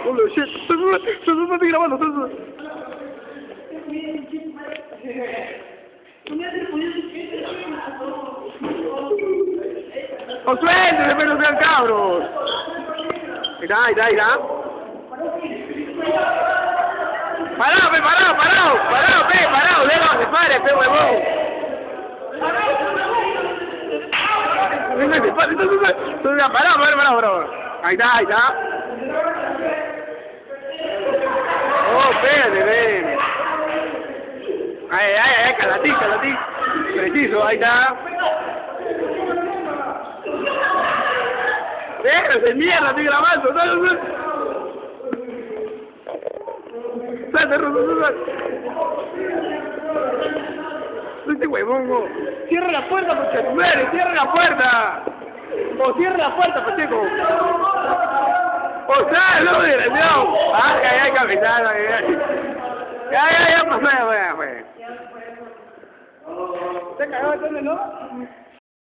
Holy shit. Estoy grabando. ¡Oh, suéltese, pero no sean cabros! Ahí está. Parado, déjalo, se pare, huevón. Parado. Ahí está. Oh, espérate, ven. Ay, calatín. Preciso, ahí está. Déjase, mierda, estoy grabando. Salte. Este huevón, no. Cierra la puerta, Pacheco. Cierra la puerta. O cierra la puerta, Pacheco. O sea, no, desgraciado. Ya, capitán. Ya pasó, ya, güey. ¿Te cagó entonces, no?